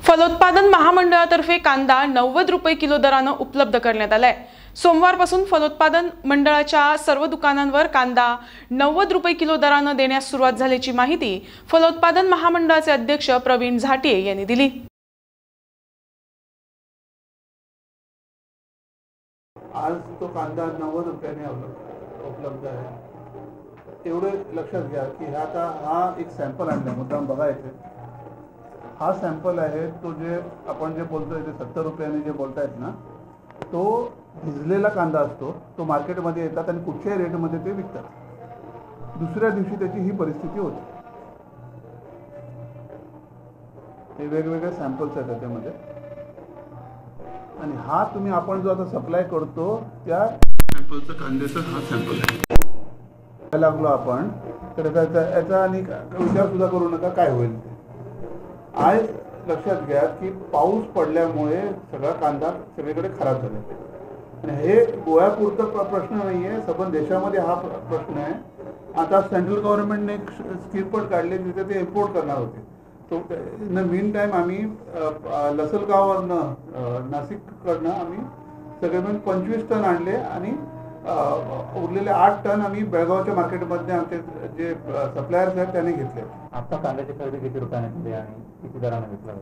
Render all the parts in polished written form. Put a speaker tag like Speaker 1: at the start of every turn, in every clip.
Speaker 1: फलोत्पादन महामंडळातर्फे कांदा 90 रुपये किलो दराने उपलब्ध करण्यात आलाय। सोमवारपासून फलोत्पादन मंडळाच्या सर्व दुकानांवर कांदा 90 रुपये किलो दराने देण्यास सुरुवात झाल्याची माहिती फलोत्पादन महामंडळाचे अध्यक्ष प्रवीण झाटे यांनी दिली।
Speaker 2: आज तो कांदा 90 रुपयांनी उपलब्ध आहे। एवढे लक्षात घ्या की हा एक सॅम्पल आणला, मुद्दाम बघायचे। हा सॅम्पल आहे तो जे आपण जे बोलतोय ते 70 रुपयांनी जे बोलतायत ना, तो भिजलेला कांदा असतो। तो मार्केटमध्ये येतात आणि कुठच्याही रेटमध्ये ते विकतात। दुसऱ्या दिवशी त्याची ही परिस्थिती होते। हे वेगवेगळे सॅम्पल्स आहेत त्याच्यामध्ये आणि हा तुम्ही आपण जो आता सप्लाय करतो त्या सॅम्पलचा कांद्याचा हा सॅम्पल आहे। लागलो आपण तर याचा आणि विचार सुद्धा करू नका काय होईल ते। आज लक्षात घ्या की पाऊस पडल्यामुळे सगळा कांदा सगळीकडे खराब झाला आणि हे गोव्यापुरता प्रश्न नाही आहे, संपूर्ण देशामध्ये हा प्रश्न आहे। आता सेंट्रल गव्हर्नमेंटने एक स्कीम पण काढली जिथे ते इम्पोर्ट करणार होते। तो इन द मीन टाइम आम्ही लसलगाववरनं नाशिककडनं आम्ही सगळे मिळून 25 टन आणले आणि उरलेले 8 टन आम्ही बेळगावच्या मार्केटमध्ये आमचे जे सप्लायर्स आहेत त्यांनी घेतले।
Speaker 3: आता कांद्याची खरेदी किती रुपयाने केली आणि किती दराने विकला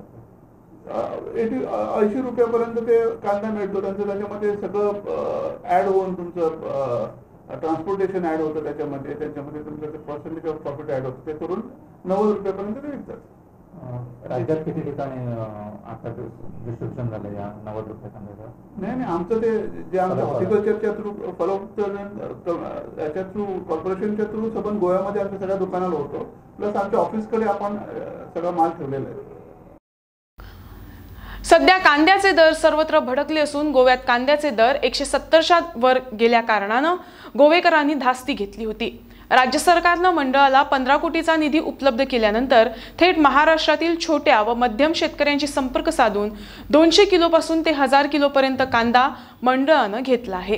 Speaker 3: जातो?
Speaker 2: 80 रुपयापर्यंत ते कांदा मिळतो। त्याच्यामध्ये सगळं ॲड होऊन तुमचं ट्रान्सपोर्टेशन ॲड होतं, त्याच्यामध्ये तुमचं ते पर्सेंटेज ऑफ प्रॉफिट ॲड होतं, ते करून 90 रुपयापर्यंत ते विकतात।
Speaker 3: राज्यात किती ठिकाणी आता डिस्ट्रीब्युशन झालं या 90 रुपये कांद्याचं?
Speaker 2: नाही, आमचं ते जे आमचं हॉर्टिकल्चरच्या थ्रू याच्या थ्रू कॉर्पोरेशनच्या थ्रू आपण गोव्यामध्ये आमच्या सगळ्या दुकानाला होतो, प्लस आमच्या ऑफिसकडे आपण सगळा माल ठेवलेला आहे।
Speaker 1: सध्या कांद्याचे दर सर्वत्र भडकले असून गोव्यात कांद्याचे दर 170च्या वर गेल्या कारणाने गोवेकरांनी धास्ती घेतली होती। राज्य सरकारने मंडळाला 15 कोटीचा निधी उपलब्ध केल्यानंतर थेट महाराष्ट्रातील छोट्या व मध्यम शेतकऱ्यांशी संपर्क साधून 200 किलो पासून ते 1000 किलो पर्यंत कांदा मंडळाने घेतला आहे।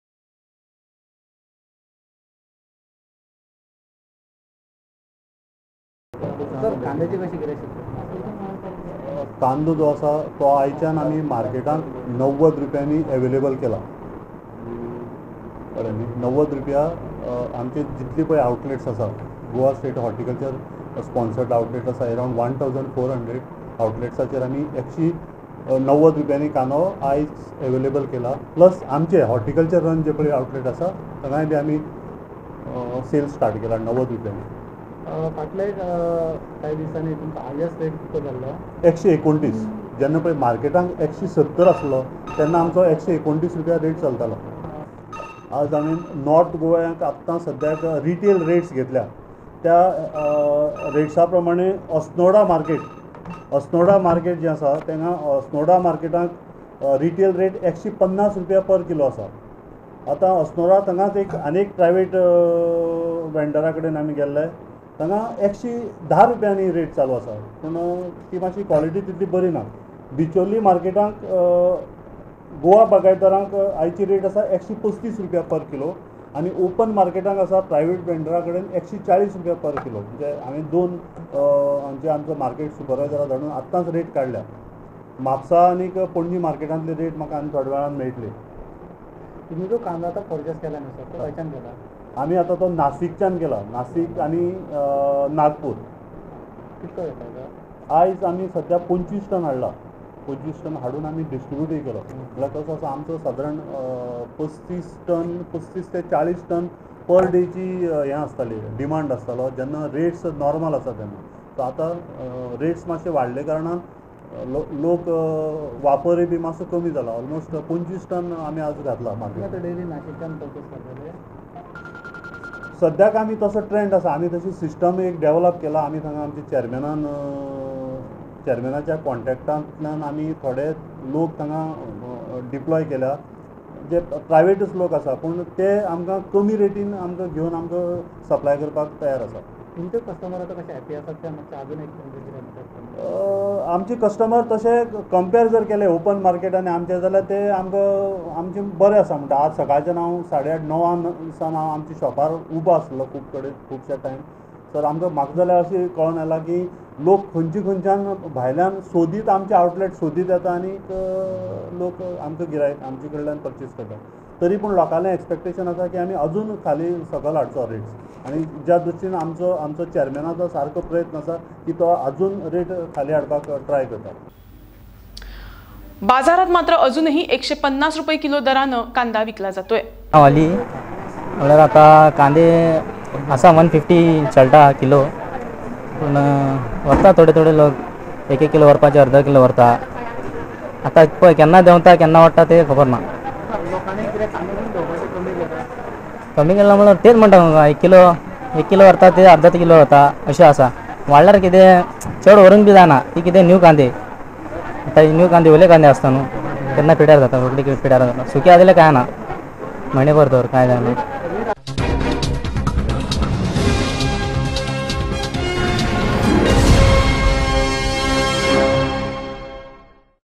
Speaker 3: कांद्याची कशी करायची?
Speaker 4: कांदो जो आसा तो आयच्यान आमी मार्केटान 90 रुपयांनी अवेलेबल केला। कळ्ळें न्ही? 90 रुपया आमचे जितले पळय आउटलेट्स आसा, Goa state horticulture sponsored outlet आसा, अरावंड 1400 आउटलेट्साचेर आमी 190 रुपयांनी कांदो आयज अवेलेबल केला। प्लस आमचे हॉर्टिकल्चर रन जे पळय आउटलेट आसा थंय बी आमी सेल्स स्टार्ट केला 90 रुपयांनी।
Speaker 3: फाटले काही दिवसांनी तुमचा हायस्ट रेट किती जाल्लो?
Speaker 4: 129। जेन्ना पळय मार्केटांक 170 आसलो तेन्ना आमचो 129 रुपया रेट चलतालो। आज आमी नॉर्थ गोव्याक आत्तां सद्याक रिटेल रेट्स घेतल्या, त्या रेट्सा प्रमाणे अस्नोडा मार्केट जें आसा तेंगा अस्नोडा मार्केटाक रिटेल रेट 150 रुपया पर किलो आसा। आतां अस्नोडा थंगाच एक आनीक प्रायवेट वेंडरा कडेन आमी गेल्ले, थंगा 110 रुपयांनी रेट चालू आसा, पूण ती मातशी क्वॉलिटी तितली बरी ना। बिचोली मार्केटांक गोवा बागायतदारांक आयची रेट आसा 135 रुपया पर किलो आणि ओपन मार्केटांक आसा प्रायवेट वेंडरा कडेन 140 रुपया पर किलो। म्हणजे हांवें दोन आमचो मार्केट सुपरवायझरा धाडून आत्तांच रेट काडल्या। म्हापसा आनी पणजी मार्केटांतले रेट म्हाका आनी थोड्या वेळान मेळटले।
Speaker 3: तुम्ही जो कांदा आता परचेस केला न्हू सर, तो खंयच्यान केला?
Speaker 4: आमी आतां तो नाशिकच्यान केला, नाशिक आनी नागपूर।
Speaker 3: कितलो येता?
Speaker 4: आयज आमी सद्या 25 टन हाडला। 25 टन हाडून आमी डिस्ट्रिब्यूटय केलो। म्हळ्यार कसो आसा आमचो सादारण 35 ते 40 टन पर डेची हें आसताली, डिमांड आसतालो जेन्ना रेट्स नॉर्मल आसा तेन्ना। सो आतां रेट्स मातशे वाडले कारणान लोक वापरय बी मातसो कमी जाला। ऑलमोस्ट 25 टन आमी आज घातला मार्केट।
Speaker 3: डेली नाशिकच्यान परचेस करतले?
Speaker 4: सद्याक आमी तसो ट्रेंड आसा, आमी तशी सिस्टम एक डेवलप केला। आमी थंगा आमच्या चॅरमॅनाच्या कॉन्टॅक्टांतल्यान आमी थोडे लोक थंगा डिप्लॉय केल्या, जे प्रायवेटूच लोक आसा पूण ते आमकां कमी रेटीन आमकां घेवन आमकां सप्लाय करपाक तयार आसा।
Speaker 3: तुमचे कस्टमर आतां कशे हॅपी आसात ते मातशें अजून एक
Speaker 4: आमचे कस्टमर तशे कंपेर जर केले ओपन मार्केट आनी आमचे जाल्यार ते आमकां आमचे बरें आसा। म्हणटा आज सकाळच्यान हांव 8:30-9 हांव आमच्या शॉपार उबो आसलो खूब कडेन खुबशे टायम। तर आमकां म्हाका जाल्यार अशें कळून येला की लोक खंयच्यान भायल्यान सोदीत आमचे आउटलेट सोदीत येता आनी लोक आमचो गिरायक आमचे कडल्यान परचेस करता. तरी पूण लोकांलें एक्सपेक्टेशन आसा की आमी अजून खाली सकयल हाडचो रेट्स, आनी ज्या दृश्टीन आमचो चॅरमॅनाचो सारको प्रयत्न आसा की तो अजून रेट खाली हाडपाक ट्राय करता.
Speaker 1: बाजारात मात्र अजूनही 150 रुपये किलो दरानं कांदा विकला जातोय.
Speaker 5: वाली म्हळ्यार आता कांदे असा 150 चलता किलो, पूण व्हरता थोडे लोक 1 किलो व्हरपाचे, अर्द किलो व्हरता. आता पळय केन्ना देंवता केन्ना वाडटा ते खबर ना. कमी केला म्हळ्यार तेच म्हणटा 1 किलो व्हरता ते अर्द किलो व्हरता अशें आसा. वाडल्यार कितें चड व्हरूंक बी जायना. ती कितें न्यू कांदे, आता न्यू कांदे ओले कांदे आसता न्हू, केन्ना पिड्यार जाता, रोखडी पिड्यार जाता. सुके आसले काय ना, म्हयनेभर तर काय जायना.